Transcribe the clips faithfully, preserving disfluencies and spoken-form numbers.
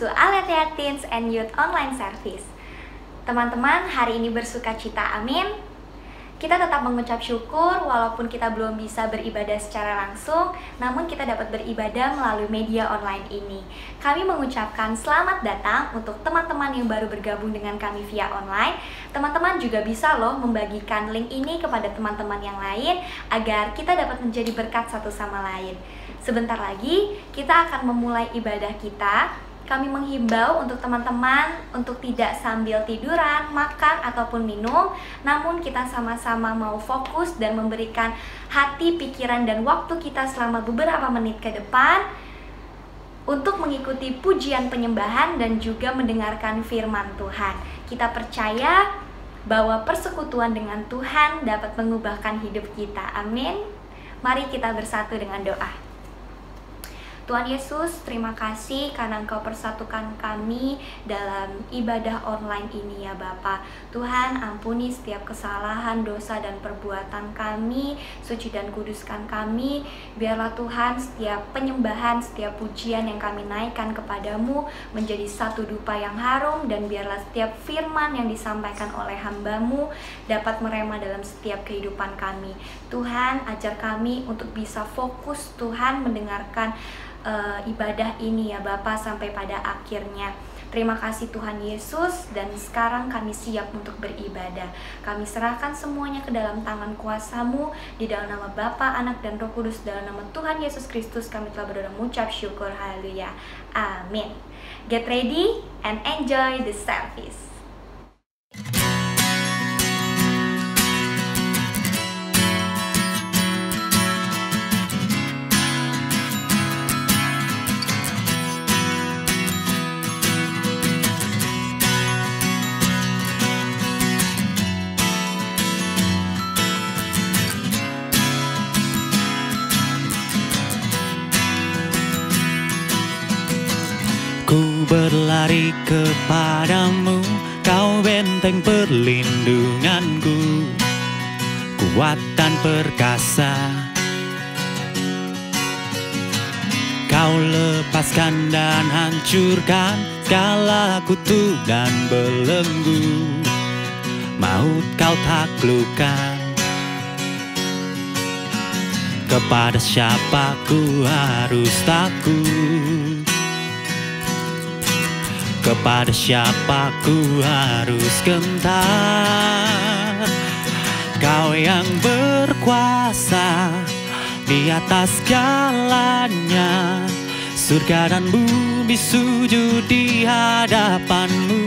to Aletheia Teens and Youth Online Service. Teman-teman, hari ini bersuka cita, amin. Kita tetap mengucap syukur walaupun kita belum bisa beribadah secara langsung, namun kita dapat beribadah melalui media online ini. Kami mengucapkan selamat datang untuk teman-teman yang baru bergabung dengan kami via online. Teman-teman juga bisa loh membagikan link ini kepada teman-teman yang lain agar kita dapat menjadi berkat satu sama lain. Sebentar lagi kita akan memulai ibadah kita. Kami menghimbau untuk teman-teman untuk tidak sambil tiduran, makan, ataupun minum, namun kita sama-sama mau fokus dan memberikan hati, pikiran, dan waktu kita selama beberapa menit ke depan untuk mengikuti pujian penyembahan dan juga mendengarkan firman Tuhan. Kita percaya bahwa persekutuan dengan Tuhan dapat mengubahkan hidup kita. Amin. Mari kita bersatu dengan doa. Tuhan Yesus, terima kasih karena Engkau persatukan kami dalam ibadah online ini ya Bapa. Tuhan, ampuni setiap kesalahan, dosa, dan perbuatan kami, suci dan kuduskan kami. Biarlah Tuhan setiap penyembahan, setiap pujian yang kami naikkan kepadamu menjadi satu dupa yang harum, dan biarlah setiap firman yang disampaikan oleh hamba-Mu dapat merema dalam setiap kehidupan kami. Tuhan, ajar kami untuk bisa fokus Tuhan mendengarkan Uh, ibadah ini ya Bapa sampai pada akhirnya. Terima kasih Tuhan Yesus, dan sekarang kami siap untuk beribadah. Kami serahkan semuanya ke dalam tangan kuasa-Mu, di dalam nama Bapa, Anak, dan Roh Kudus, dalam nama Tuhan Yesus Kristus kami telah berdoa mengucap syukur. Haleluya. Amin. Get ready and enjoy the service. Ku berlari kepadamu, Kau benteng perlindunganku, kuat dan perkasa. Kau lepaskan dan hancurkan segala kutu dan belenggu, maut Kau taklukkan. Kepada siapa ku harus takut? Kepada siapa ku harus gentar? Kau yang berkuasa di atas segalanya, surga dan bumi sujud di hadapan-Mu.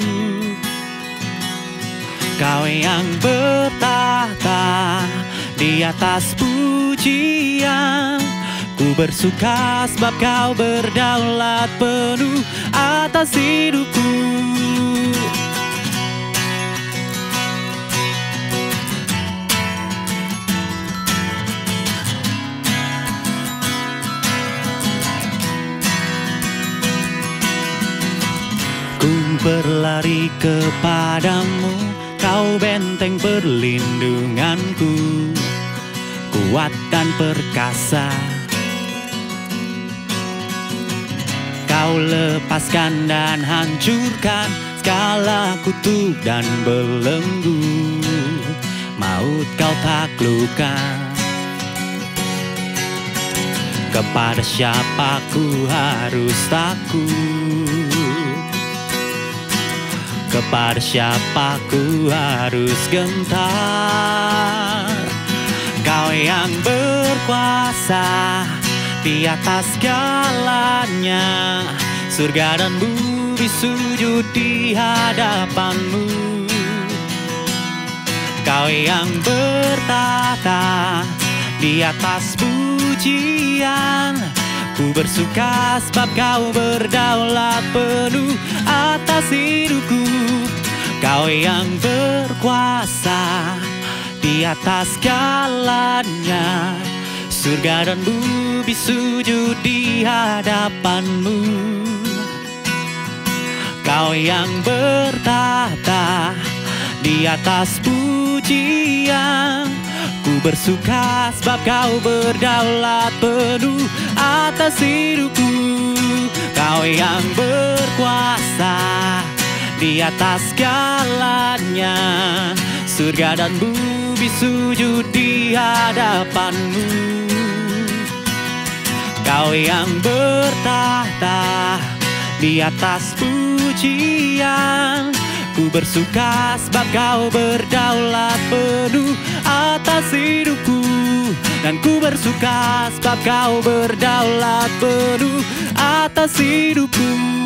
Kau yang bertahta di atas pujian, ku bersuka sebab Kau berdaulat penuh atas hidupku. Ku berlari kepadamu, Kau benteng perlindunganku, kuat dan perkasa. Kau lepaskan dan hancurkan segala kutu dan belenggu, maut Kau taklukkan. Kepada siapa ku harus takut? Kepada siapa ku harus gentar? Kau yang berkuasa di atas segalanya, surga dan bumi sujud di hadapan-Mu. Kau yang bertahta di atas pujian, ku bersuka sebab Kau berdaulat penuh atas hidupku. Kau yang berkuasa di atas segalanya, surga dan bumi sujud di hadapan-Mu. Kau yang bertahta di atas pujian, ku Ku bersuka sebab kau berdaulat penuh atas hidupku. Kau yang berkuasa di atas segalanya. Surga dan bumi sujud di hadapanmu. Kau yang bertahta di atas pujian. Ku bersuka sebab kau berdaulat penuh atas hidupku. Dan ku bersuka sebab kau berdaulat penuh atas hidupku.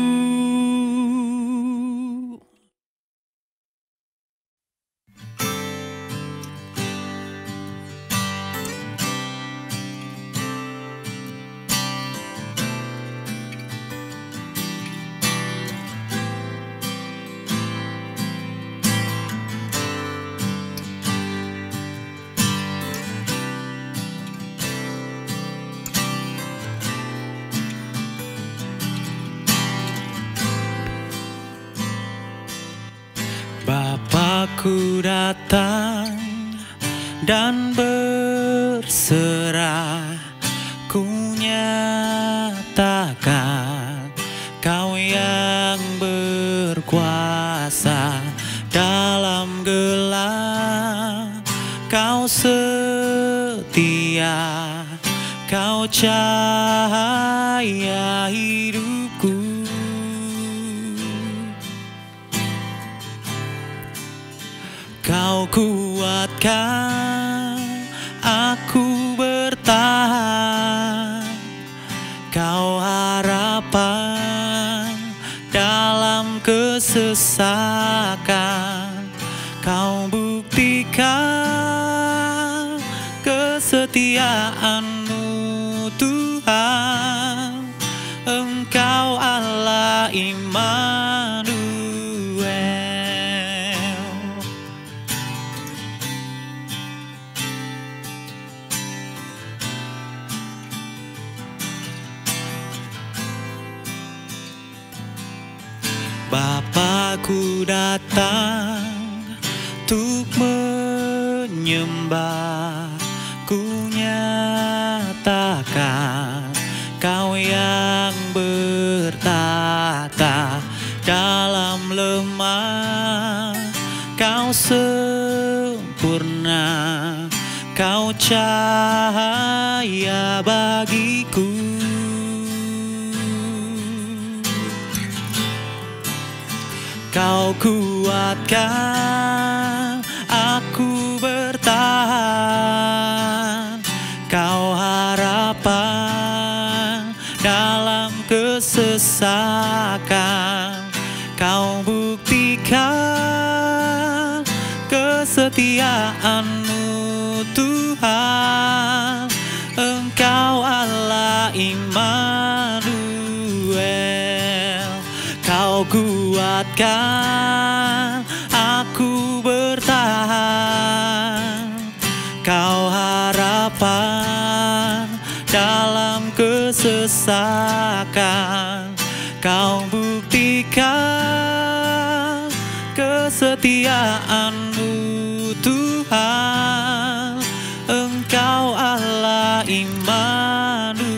Bapakku datang dan berserah, ku nyatakan kau yang berkuasa dalam gelap. Kau setia, kau cahaya hidupku. Kau kuatkan aku bertahan. Kau harapan dalam kesesakan. Kau buktikan kesetiaan-Mu Tuhan. Engkau Allah Immanuel. Bapakku datang untuk menyembah, ku nyatakan kau yang bertahta dalam lemah. Kau sempurna, kau cahaya bagiku. Kau kuatkan aku bertahan. Kau harapan dalam kesesakan. Kau buktikan kesetiaan-Mu Tuhan. Engkau Allah Immanuel. Kau kuatkan aku bertahan. Kau harapan dalam kesesakan. Kau buktikan kesetiaan-Mu Tuhan. Engkau Allah Immanuel.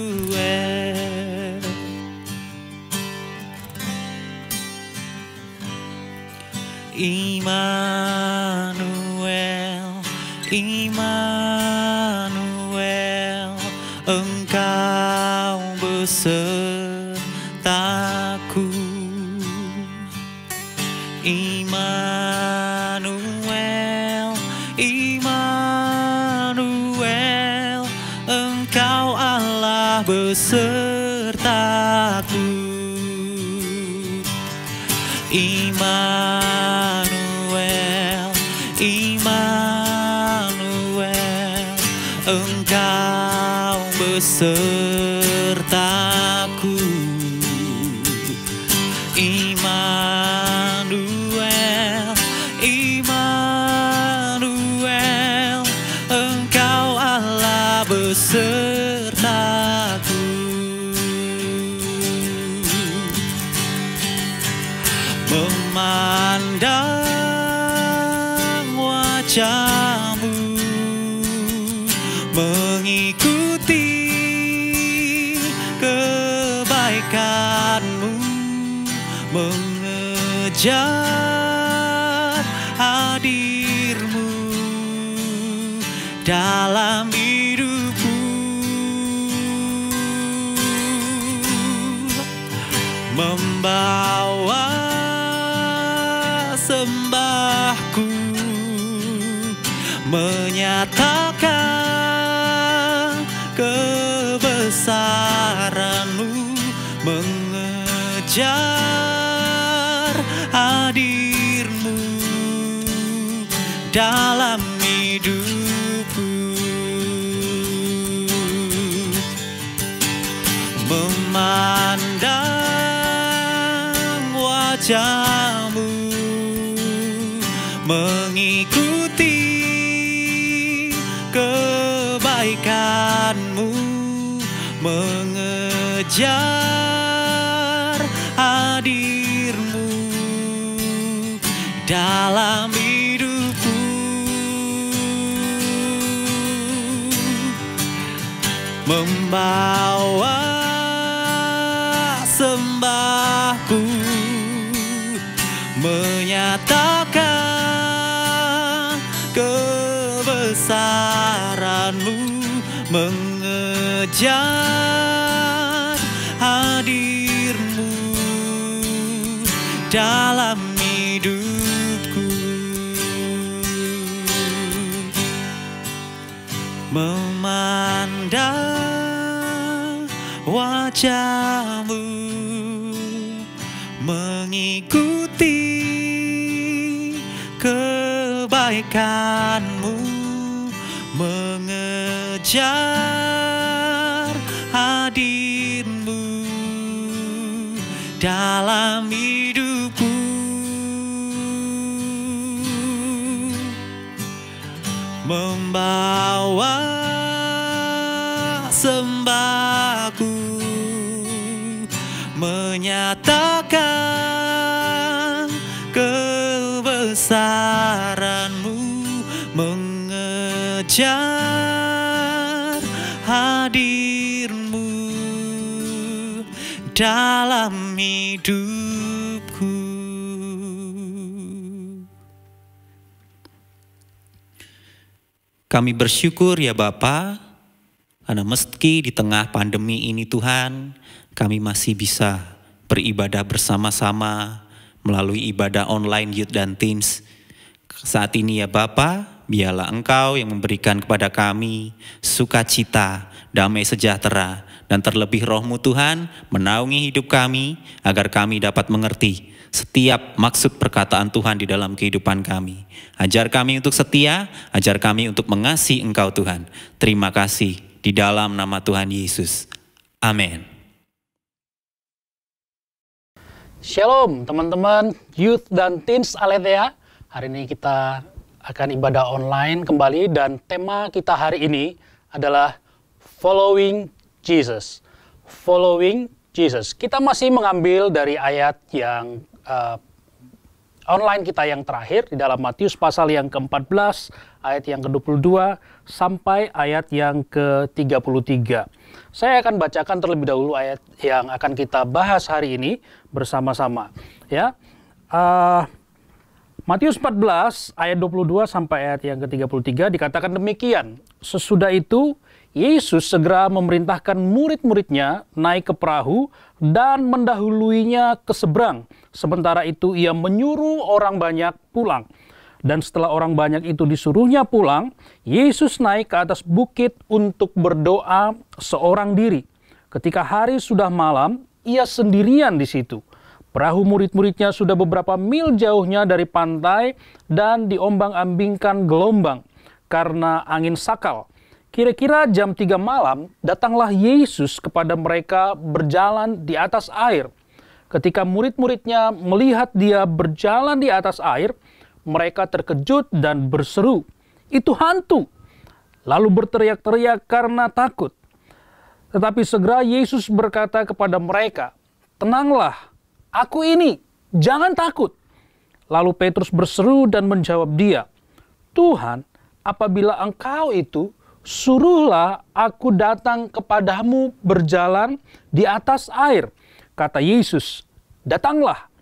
Immanuel, Immanuel, Engkau besertaku. Immanuel, Immanuel, Engkau Allah besertaku. Immanuel, Immanuel, Engkau besertaku. Immanuel, Immanuel, Engkau Allah besertaku. Memandang wajah-Mu mengejar hadir-Mu dalam hidupku, membawa sembahku, menyatakan kebesaran-Mu, mengejar hadir-Mu dalam hidupku, memandang wajah-Mu, mengikuti kebaikan-Mu, mengejar hadir-Mu dalam hidupku, membawa sembahku, menyatakan kebesaran-Mu, mengejar hadir-Mu dalam hidupku, memandang wajah-Mu, mengikuti kebaikan-Mu, mengejar hadir-Mu dalam hidupku, membawa sembahku, menyatakan kebesaran-Mu, mengejar hadir-Mu dalam hidupku. Kami bersyukur ya Bapa, karena meski di tengah pandemi ini Tuhan, kami masih bisa beribadah bersama-sama melalui ibadah online Youth dan Teens. Saat ini ya Bapa, biarlah Engkau yang memberikan kepada kami sukacita, damai sejahtera, dan terlebih Roh-Mu Tuhan menaungi hidup kami agar kami dapat mengerti setiap maksud perkataan Tuhan di dalam kehidupan kami. Ajar kami untuk setia, ajar kami untuk mengasihi Engkau Tuhan. Terima kasih di dalam nama Tuhan Yesus. Amin. Shalom teman-teman Youth dan Teens Aletheia. Hari ini kita akan ibadah online kembali dan tema kita hari ini adalah Following Jesus. Following Jesus. Kita masih mengambil dari ayat yang uh, online kita yang terakhir di dalam Matius pasal yang keempat belas, ayat yang kedua puluh dua sampai ayat yang ke tiga puluh tiga. Saya akan bacakan terlebih dahulu ayat yang akan kita bahas hari ini bersama-sama. Ya, uh, Matius empat belas ayat dua puluh dua sampai ayat yang ke tiga puluh tiga dikatakan demikian. Sesudah itu Yesus segera memerintahkan murid-muridnya naik ke perahu dan mendahuluinya ke seberang. Sementara itu ia menyuruh orang banyak pulang. Dan setelah orang banyak itu disuruhnya pulang, Yesus naik ke atas bukit untuk berdoa seorang diri. Ketika hari sudah malam, ia sendirian di situ. Perahu murid-muridnya sudah beberapa mil jauhnya dari pantai dan diombang-ambingkan gelombang karena angin sakal. Kira-kira jam tiga malam, datanglah Yesus kepada mereka berjalan di atas air. Ketika murid-muridnya melihat dia berjalan di atas air, mereka terkejut dan berseru, "Itu hantu!" Lalu berteriak-teriak karena takut. Tetapi segera Yesus berkata kepada mereka, "Tenanglah, aku ini, jangan takut." Lalu Petrus berseru dan menjawab dia, "Tuhan, apabila Engkau itu, suruhlah aku datang kepadamu berjalan di atas air." Kata Yesus, "Datanglah."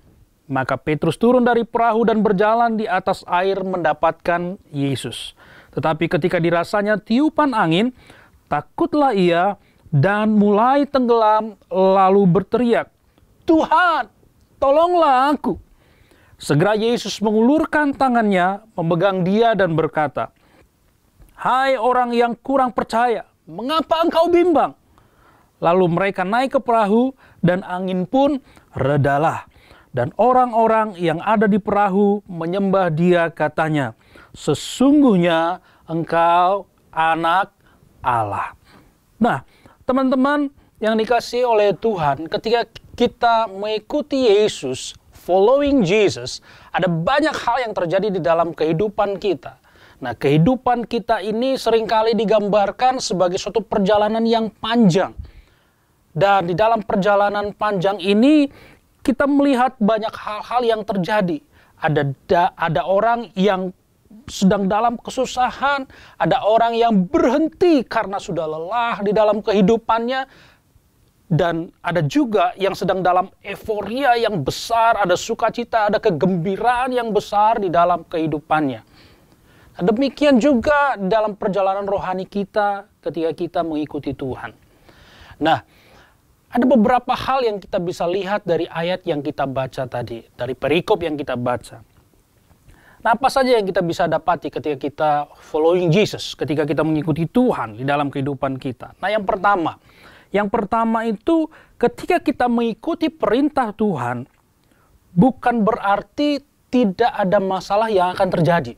Maka Petrus turun dari perahu dan berjalan di atas air mendapatkan Yesus. Tetapi ketika dirasanya tiupan angin, takutlah ia dan mulai tenggelam lalu berteriak, "Tuhan, tolonglah aku." Segera Yesus mengulurkan tangannya, memegang dia dan berkata, "Hai orang yang kurang percaya, mengapa engkau bimbang?" Lalu mereka naik ke perahu dan angin pun redalah. Dan orang-orang yang ada di perahu menyembah dia, katanya, "Sesungguhnya engkau anak Allah." Nah, teman-teman yang dikasihi oleh Tuhan, ketika kita mengikuti Yesus, following Jesus, ada banyak hal yang terjadi di dalam kehidupan kita. Nah, kehidupan kita ini seringkali digambarkan sebagai suatu perjalanan yang panjang. Dan di dalam perjalanan panjang ini, kita melihat banyak hal-hal yang terjadi. Ada da, ada orang yang sedang dalam kesusahan, ada orang yang berhenti karena sudah lelah di dalam kehidupannya, dan ada juga yang sedang dalam euforia yang besar, ada sukacita, ada kegembiraan yang besar di dalam kehidupannya. Nah, demikian juga dalam perjalanan rohani kita ketika kita mengikuti Tuhan. Nah, ada beberapa hal yang kita bisa lihat dari ayat yang kita baca tadi, dari perikop yang kita baca. Nah, apa saja yang kita bisa dapati ketika kita following Jesus, ketika kita mengikuti Tuhan di dalam kehidupan kita? Nah, yang pertama, yang pertama itu ketika kita mengikuti perintah Tuhan, bukan berarti tidak ada masalah yang akan terjadi.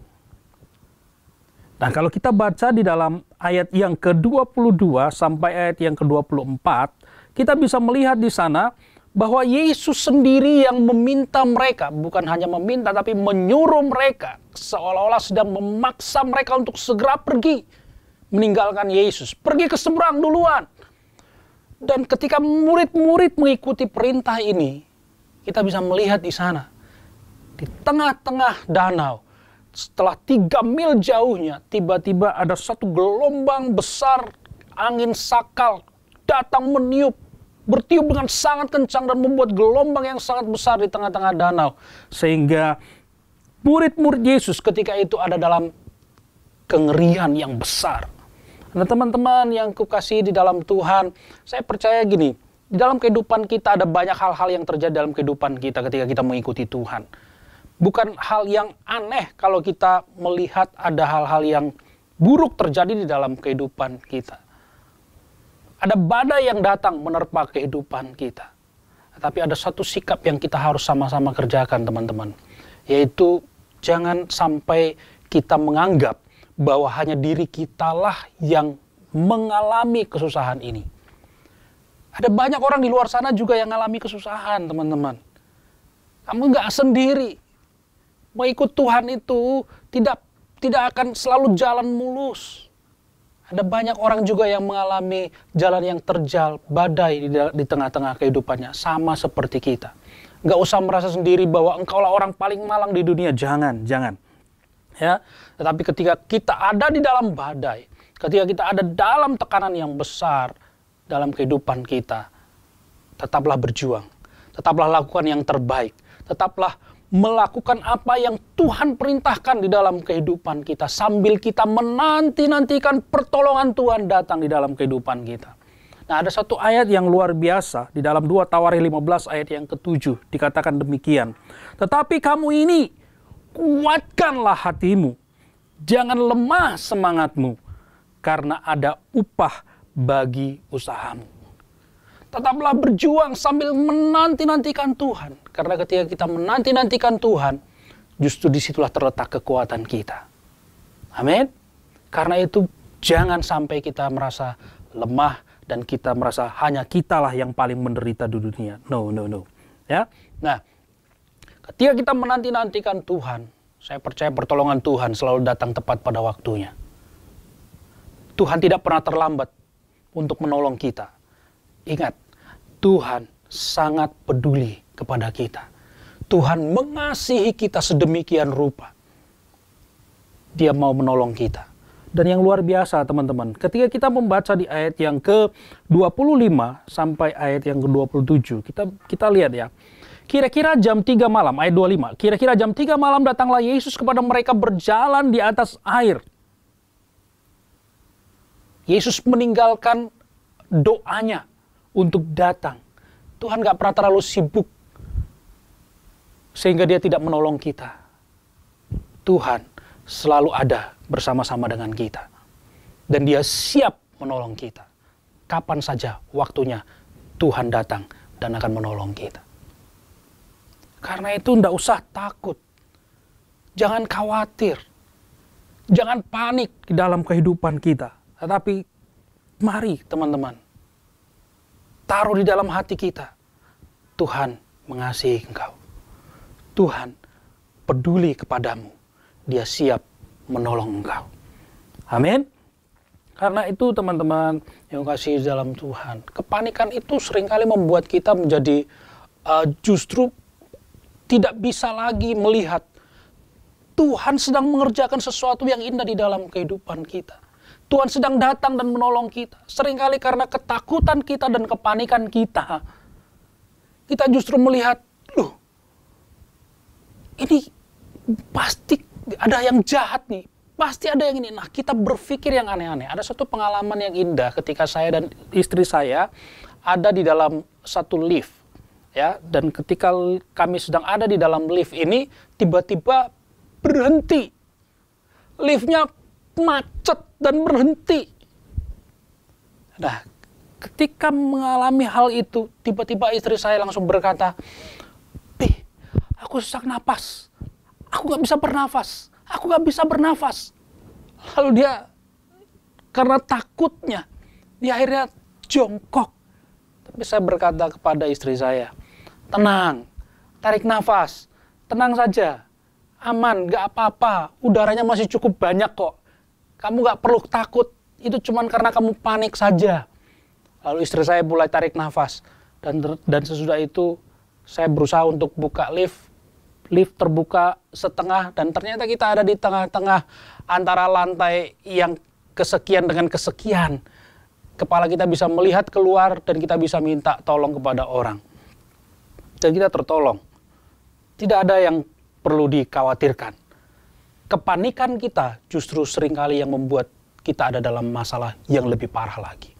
Nah, kalau kita baca di dalam ayat yang ke dua puluh dua sampai ayat yang ke dua puluh empat, kita bisa melihat di sana bahwa Yesus sendiri yang meminta mereka, bukan hanya meminta tapi menyuruh mereka, seolah-olah sedang memaksa mereka untuk segera pergi meninggalkan Yesus, pergi ke seberang duluan. Dan ketika murid-murid mengikuti perintah ini, kita bisa melihat di sana, di tengah-tengah danau, setelah tiga mil jauhnya, tiba-tiba ada satu gelombang besar, angin sakal datang meniup, bertiup dengan sangat kencang dan membuat gelombang yang sangat besar di tengah-tengah danau. Sehingga murid-murid Yesus ketika itu ada dalam kengerian yang besar. Nah, teman-teman yang kukasihi di dalam Tuhan, saya percaya gini, di dalam kehidupan kita ada banyak hal-hal yang terjadi dalam kehidupan kita ketika kita mengikuti Tuhan. Bukan hal yang aneh kalau kita melihat ada hal-hal yang buruk terjadi di dalam kehidupan kita. Ada badai yang datang menerpa kehidupan kita. Tapi ada satu sikap yang kita harus sama-sama kerjakan, teman-teman. Yaitu jangan sampai kita menganggap bahwa hanya diri kitalah yang mengalami kesusahan ini. Ada banyak orang di luar sana juga yang mengalami kesusahan, teman-teman. Kamu nggak sendiri. Mengikut Tuhan itu tidak tidak akan selalu jalan mulus. Ada banyak orang juga yang mengalami jalan yang terjal, badai di, di tengah-tengah kehidupannya, sama seperti kita. Nggak usah merasa sendiri bahwa engkaulah orang paling malang di dunia, jangan, jangan. Ya, tetapi ketika kita ada di dalam badai, ketika kita ada dalam tekanan yang besar dalam kehidupan kita, tetaplah berjuang, tetaplah lakukan yang terbaik, tetaplah melakukan apa yang Tuhan perintahkan di dalam kehidupan kita, sambil kita menanti-nantikan pertolongan Tuhan datang di dalam kehidupan kita. Nah, ada satu ayat yang luar biasa di dalam dua Tawarikh lima belas ayat yang ketujuh, dikatakan demikian. Tetapi kamu ini, kuatkanlah hatimu, jangan lemah semangatmu, karena ada upah bagi usahamu. Tetaplah berjuang sambil menanti-nantikan Tuhan. Karena ketika kita menanti-nantikan Tuhan, justru disitulah terletak kekuatan kita. Amin. Karena itu jangan sampai kita merasa lemah dan kita merasa hanya kitalah yang paling menderita di dunia. No, no, no. Ya. Nah, ketika kita menanti-nantikan Tuhan, saya percaya pertolongan Tuhan selalu datang tepat pada waktunya. Tuhan tidak pernah terlambat untuk menolong kita. Ingat, Tuhan sangat peduli kepada kita. Tuhan mengasihi kita sedemikian rupa. Dia mau menolong kita. Dan yang luar biasa, teman-teman, ketika kita membaca di ayat yang ke dua puluh lima sampai ayat yang ke dua puluh tujuh, kita kita lihat ya. Kira-kira jam tiga malam, ayat dua puluh lima. Kira-kira jam tiga malam datanglah Yesus kepada mereka berjalan di atas air. Yesus meninggalkan doanya untuk datang. Tuhan gak pernah terlalu sibuk sehingga dia tidak menolong kita. Tuhan selalu ada bersama-sama dengan kita. Dan dia siap menolong kita. Kapan saja waktunya Tuhan datang dan akan menolong kita. Karena itu tidak usah takut. Jangan khawatir. Jangan panik di dalam kehidupan kita. Tetapi mari teman-teman, taruh di dalam hati kita, Tuhan mengasihi engkau. Tuhan peduli kepadamu. Dia siap menolong engkau. Amin. Karena itu teman-teman yang kasih dalam Tuhan, kepanikan itu seringkali membuat kita menjadi uh, justru tidak bisa lagi melihat Tuhan sedang mengerjakan sesuatu yang indah di dalam kehidupan kita. Tuhan sedang datang dan menolong kita. Seringkali karena ketakutan kita dan kepanikan kita, kita justru melihat, loh, ini pasti ada yang jahat nih. Pasti ada yang ini. Nah, kita berpikir yang aneh-aneh. Ada satu pengalaman yang indah ketika saya dan istri saya ada di dalam satu lift. Ya, dan ketika kami sedang ada di dalam lift ini, tiba-tiba berhenti. Liftnya macet dan berhenti. Nah, ketika mengalami hal itu, tiba-tiba istri saya langsung berkata, "Pih, aku sesak napas. Aku gak bisa bernafas. Aku gak bisa bernafas." Lalu dia, karena takutnya, dia akhirnya jongkok. Tapi saya berkata kepada istri saya, "Tenang, tarik nafas, tenang saja, aman, gak apa-apa, udaranya masih cukup banyak kok. Kamu gak perlu takut, itu cuma karena kamu panik saja." Lalu istri saya mulai tarik nafas, dan dan sesudah itu saya berusaha untuk buka lift. Lift terbuka setengah dan ternyata kita ada di tengah-tengah antara lantai yang kesekian dengan kesekian. Kepala kita bisa melihat keluar dan kita bisa minta tolong kepada orang. Dan kita tertolong. Tidak ada yang perlu dikhawatirkan. Kepanikan kita justru seringkali yang membuat kita ada dalam masalah yang lebih parah lagi.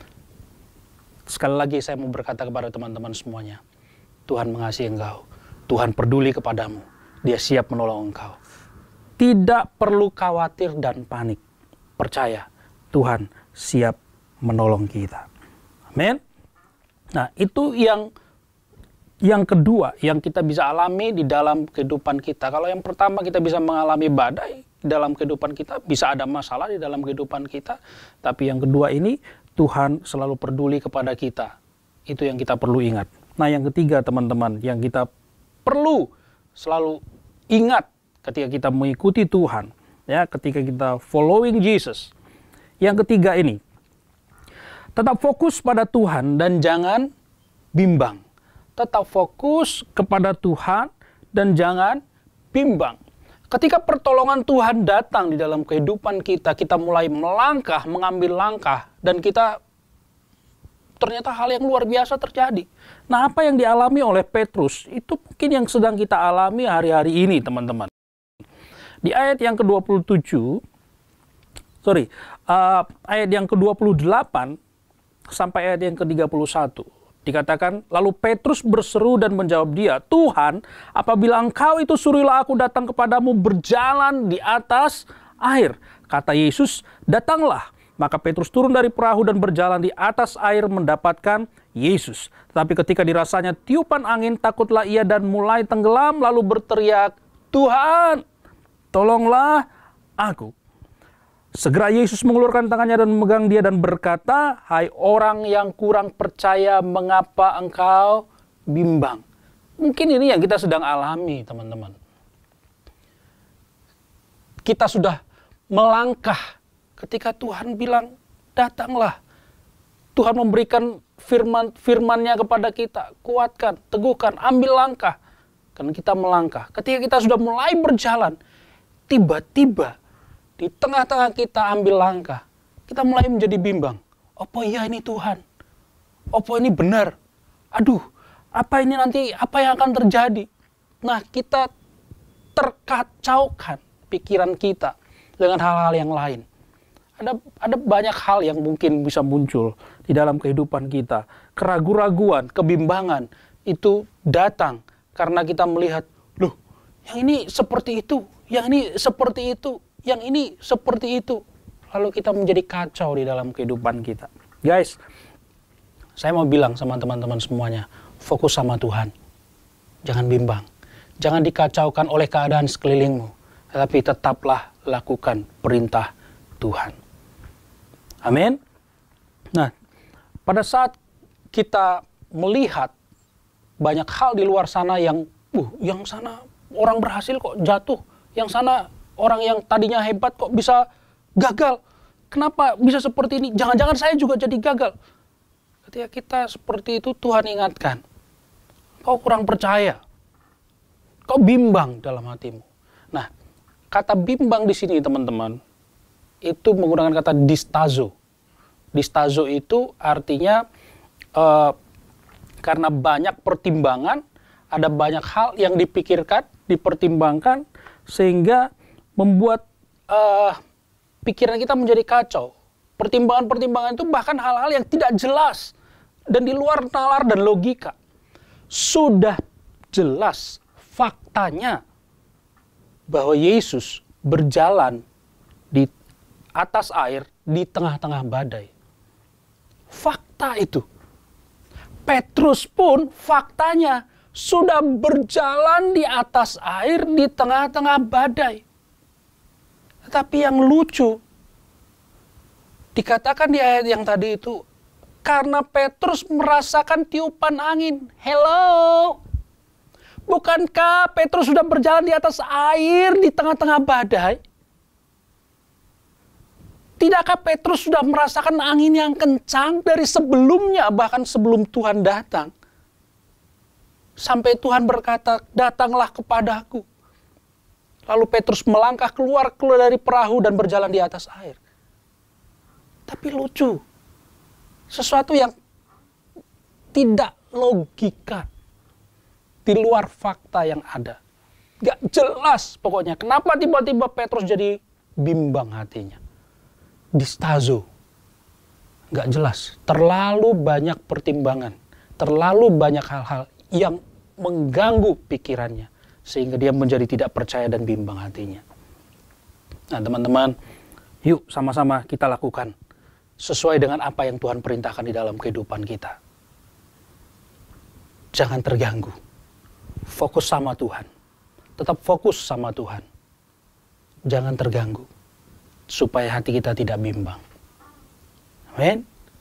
Sekali lagi saya mau berkata kepada teman-teman semuanya, Tuhan mengasihi engkau. Tuhan peduli kepadamu. Dia siap menolong engkau. Tidak perlu khawatir dan panik. Percaya, Tuhan siap menolong kita. Amin. Nah, itu yang yang kedua yang kita bisa alami di dalam kehidupan kita. Kalau yang pertama kita bisa mengalami badai di dalam kehidupan kita, bisa ada masalah di dalam kehidupan kita. Tapi yang kedua ini, Tuhan selalu peduli kepada kita. Itu yang kita perlu ingat. Nah, yang ketiga teman-teman, yang kita perlu selalu ingat ketika kita mengikuti Tuhan, ya, ketika kita following Jesus. Yang ketiga ini, tetap fokus pada Tuhan dan jangan bimbang. Tetap fokus kepada Tuhan dan jangan bimbang. Ketika pertolongan Tuhan datang di dalam kehidupan kita, kita mulai melangkah, mengambil langkah, dan kita ternyata hal yang luar biasa terjadi. Nah, apa yang dialami oleh Petrus, itu mungkin yang sedang kita alami hari-hari ini, teman-teman. Di ayat yang ke dua puluh tujuh, sorry, uh, ayat yang ke dua puluh delapan sampai ayat yang ke tiga puluh satu, dikatakan, lalu Petrus berseru dan menjawab dia, "Tuhan, apabila engkau itu suruhlah aku datang kepadamu berjalan di atas air." Kata Yesus, "Datanglah." Maka Petrus turun dari perahu dan berjalan di atas air mendapatkan Yesus. Tetapi ketika dirasanya tiupan angin, takutlah ia dan mulai tenggelam, lalu berteriak, "Tuhan, tolonglah aku." Segera Yesus mengulurkan tangannya dan memegang dia dan berkata, "Hai orang yang kurang percaya, mengapa engkau bimbang?" Mungkin ini yang kita sedang alami, teman-teman. Kita sudah melangkah ketika Tuhan bilang, "Datanglah." Tuhan memberikan firman firman-Nya kepada kita, kuatkan, teguhkan, ambil langkah. Karena kita melangkah. Ketika kita sudah mulai berjalan, tiba-tiba di tengah-tengah kita ambil langkah, kita mulai menjadi bimbang. Apa iya ini Tuhan? Apa ini benar? Aduh, Apa ini nanti, apa yang akan terjadi? Nah, kita terkacaukan pikiran kita dengan hal-hal yang lain. Ada ada banyak hal yang mungkin bisa muncul di dalam kehidupan kita. Keraguan-raguan, kebimbangan itu datang karena kita melihat, loh, yang ini seperti itu, yang ini seperti itu, yang ini seperti itu. Lalu kita menjadi kacau di dalam kehidupan kita. Guys, saya mau bilang sama teman-teman semuanya, fokus sama Tuhan. Jangan bimbang. Jangan dikacaukan oleh keadaan sekelilingmu. Tetapi tetaplah lakukan perintah Tuhan. Amin. Nah, pada saat kita melihat banyak hal di luar sana yang, uh, yang sana orang berhasil kok jatuh. Yang sana orang yang tadinya hebat kok bisa gagal. Kenapa bisa seperti ini? Jangan-jangan saya juga jadi gagal. Ketika kita seperti itu, Tuhan ingatkan. Kau kurang percaya. Kau bimbang dalam hatimu. Nah, kata bimbang di sini teman-teman, itu menggunakan kata distazo. Distazo itu artinya uh, karena banyak pertimbangan, ada banyak hal yang dipikirkan, dipertimbangkan, sehingga membuat uh, pikiran kita menjadi kacau. Pertimbangan-pertimbangan itu bahkan hal-hal yang tidak jelas dan di luar nalar dan logika. Sudah jelas faktanya bahwa Yesus berjalan di atas air di tengah-tengah badai. Fakta itu. Petrus pun faktanya sudah berjalan di atas air di tengah-tengah badai. Tetapi yang lucu, dikatakan di ayat yang tadi itu, karena Petrus merasakan tiupan angin. Hello! Bukankah Petrus sudah berjalan di atas air di tengah-tengah badai? Tidakkah Petrus sudah merasakan angin yang kencang dari sebelumnya, bahkan sebelum Tuhan datang? Sampai Tuhan berkata, datanglah kepadaku. Lalu Petrus melangkah keluar, keluar dari perahu dan berjalan di atas air. Tapi lucu. Sesuatu yang tidak logika. Di luar fakta yang ada. Gak jelas pokoknya. Kenapa tiba-tiba Petrus jadi bimbang hatinya? Distazo. Gak jelas. Terlalu banyak pertimbangan. Terlalu banyak hal-hal yang mengganggu pikirannya. Sehingga dia menjadi tidak percaya dan bimbang hatinya. Nah teman-teman, yuk sama-sama kita lakukan. Sesuai dengan apa yang Tuhan perintahkan di dalam kehidupan kita. Jangan terganggu. Fokus sama Tuhan. Tetap fokus sama Tuhan. Jangan terganggu. Supaya hati kita tidak bimbang. Amin.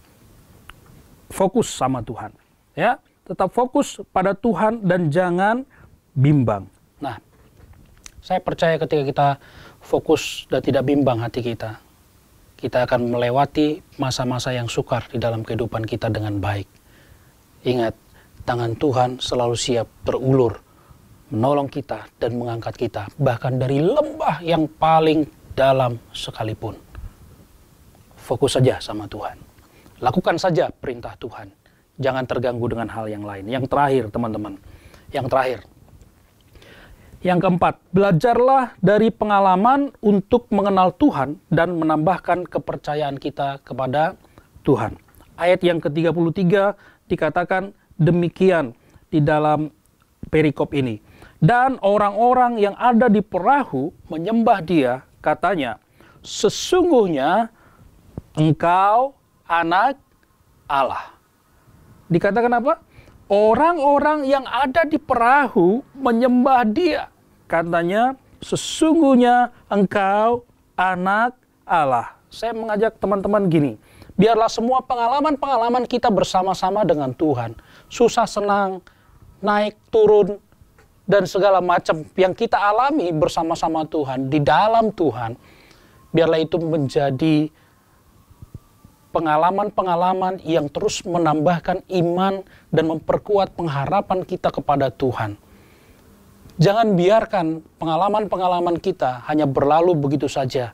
Fokus sama Tuhan. Ya, tetap fokus pada Tuhan dan jangan bimbang. Nah, saya percaya ketika kita fokus dan tidak bimbang hati kita, kita akan melewati masa-masa yang sukar di dalam kehidupan kita dengan baik. Ingat, tangan Tuhan selalu siap berulur, menolong kita dan mengangkat kita, bahkan dari lembah yang paling dalam sekalipun. Fokus saja sama Tuhan. Lakukan saja perintah Tuhan. Jangan terganggu dengan hal yang lain. Yang terakhir, teman-teman. Yang terakhir. Yang keempat, belajarlah dari pengalaman untuk mengenal Tuhan dan menambahkan kepercayaan kita kepada Tuhan. Ayat yang ke tiga puluh tiga dikatakan demikian di dalam perikop ini. Dan orang-orang yang ada di perahu menyembah dia, katanya, sesungguhnya engkau anak Allah. Dikatakan apa? Orang-orang yang ada di perahu menyembah dia. Katanya, sesungguhnya engkau anak Allah. Saya mengajak teman-teman gini, biarlah semua pengalaman-pengalaman kita bersama-sama dengan Tuhan, susah senang, naik turun, dan segala macam yang kita alami bersama-sama Tuhan, di dalam Tuhan, biarlah itu menjadi pengalaman-pengalaman yang terus menambahkan iman dan memperkuat pengharapan kita kepada Tuhan. Jangan biarkan pengalaman-pengalaman kita hanya berlalu begitu saja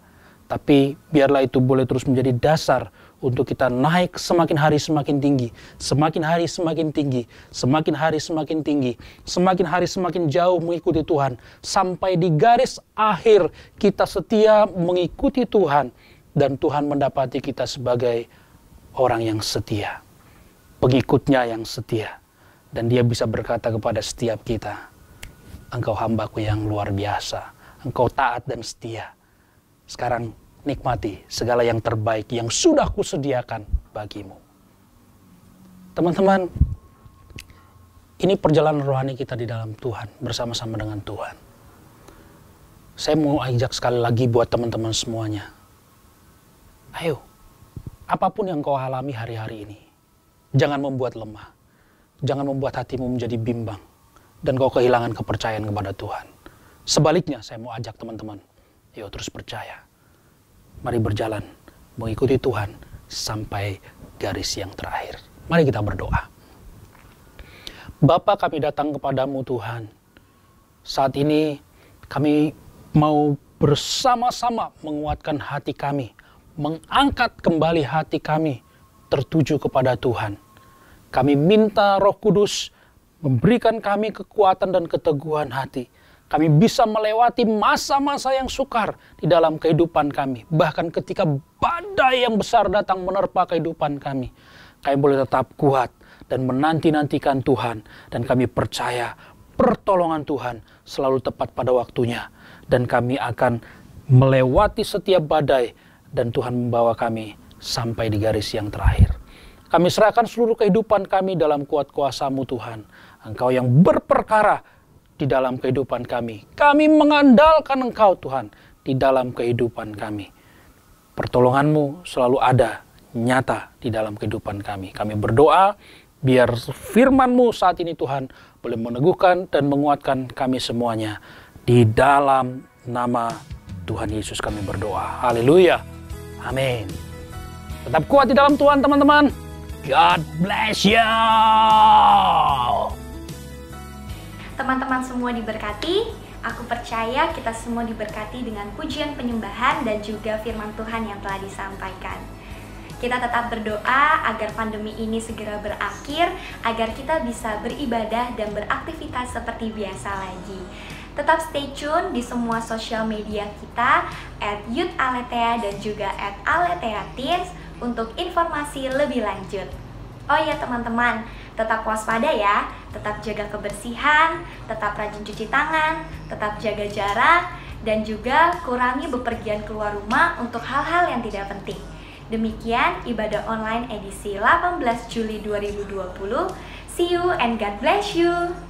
Tapi biarlah itu boleh terus menjadi dasar untuk kita naik semakin hari semakin tinggi, semakin hari semakin tinggi, semakin hari semakin tinggi, semakin hari semakin jauh mengikuti Tuhan. Sampai di garis akhir kita setia mengikuti Tuhan dan Tuhan mendapati kita sebagai orang yang setia, pengikutnya yang setia. Dan dia bisa berkata kepada setiap kita, engkau hambaku yang luar biasa, engkau taat dan setia. Sekarang nikmati segala yang terbaik yang sudah kusediakan bagimu. Teman-teman, ini perjalanan rohani kita di dalam Tuhan, bersama-sama dengan Tuhan. Saya mau ajak sekali lagi buat teman-teman semuanya. Ayo, apapun yang kau alami hari-hari ini, jangan membuat lemah. Jangan membuat hatimu menjadi bimbang dan kau kehilangan kepercayaan kepada Tuhan. Sebaliknya, saya mau ajak teman-teman, ayo terus percaya. Mari berjalan mengikuti Tuhan sampai garis yang terakhir. Mari kita berdoa. Bapa, kami datang kepadamu Tuhan. Saat ini kami mau bersama-sama menguatkan hati kami, mengangkat kembali hati kami tertuju kepada Tuhan. Kami minta Roh Kudus memberikan kami kekuatan dan keteguhan hati. Kami bisa melewati masa-masa yang sukar di dalam kehidupan kami. Bahkan ketika badai yang besar datang menerpa kehidupan kami, kami boleh tetap kuat dan menanti-nantikan Tuhan. Dan kami percaya pertolongan Tuhan selalu tepat pada waktunya. Dan kami akan melewati setiap badai dan Tuhan membawa kami sampai di garis yang terakhir. Kami serahkan seluruh kehidupan kami dalam kuat kuasa-Mu Tuhan. Engkau yang berperkara di dalam kehidupan kami. Kami mengandalkan Engkau Tuhan di dalam kehidupan kami. Pertolongan-Mu selalu ada, nyata di dalam kehidupan kami. Kami berdoa biar firman-Mu saat ini Tuhan boleh meneguhkan dan menguatkan kami semuanya. Di dalam nama Tuhan Yesus kami berdoa. Haleluya. Amin. Tetap kuat di dalam Tuhan teman-teman. God bless you. Teman-teman semua diberkati, aku percaya kita semua diberkati dengan pujian penyembahan dan juga firman Tuhan yang telah disampaikan. Kita tetap berdoa agar pandemi ini segera berakhir, agar kita bisa beribadah dan beraktivitas seperti biasa lagi. Tetap stay tune di semua sosial media kita, at Youth Aletheia dan juga at Aletheia Teens untuk informasi lebih lanjut. Oh ya teman-teman, tetap waspada ya, tetap jaga kebersihan, tetap rajin cuci tangan, tetap jaga jarak, dan juga kurangi bepergian keluar rumah untuk hal-hal yang tidak penting. Demikian ibadah online edisi delapan belas Juli dua ribu dua puluh. See you and God bless you.